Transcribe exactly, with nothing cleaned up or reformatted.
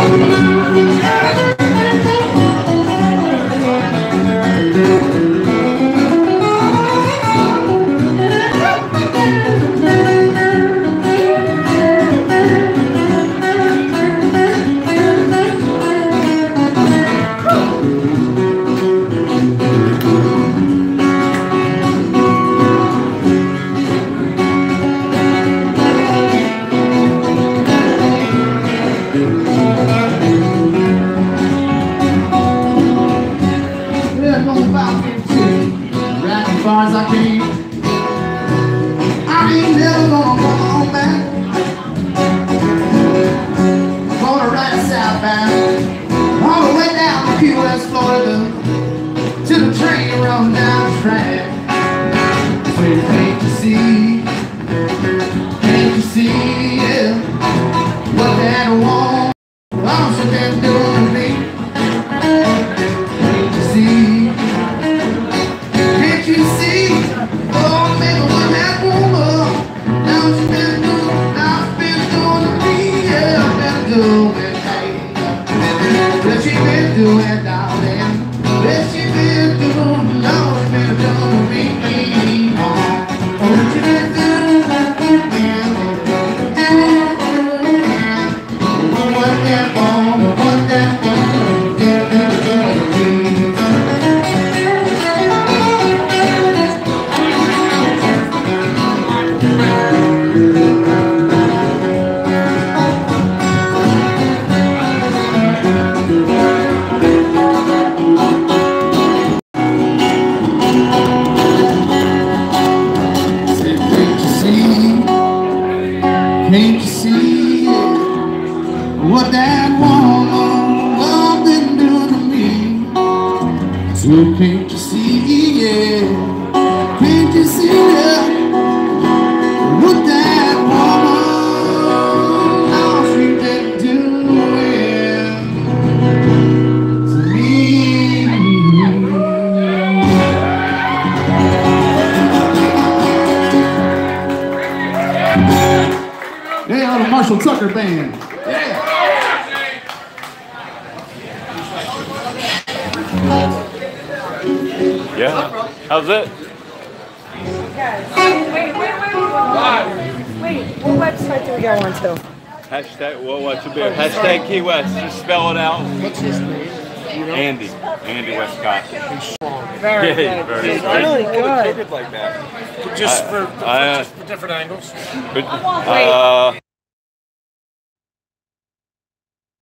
Band. Yeah. Yeah. How's it? Guys, wait, wait, wait, wait. Wait, what website do we go on to? Hashtag, well, what should be? Hashtag Key West. Just spell it out. What's his name? You know? Andy. Andy Westcott. He's strong. Very Yeah, good. very He's good. really good. Like that. Just, I- for, I, uh, just for different angles. But, uh,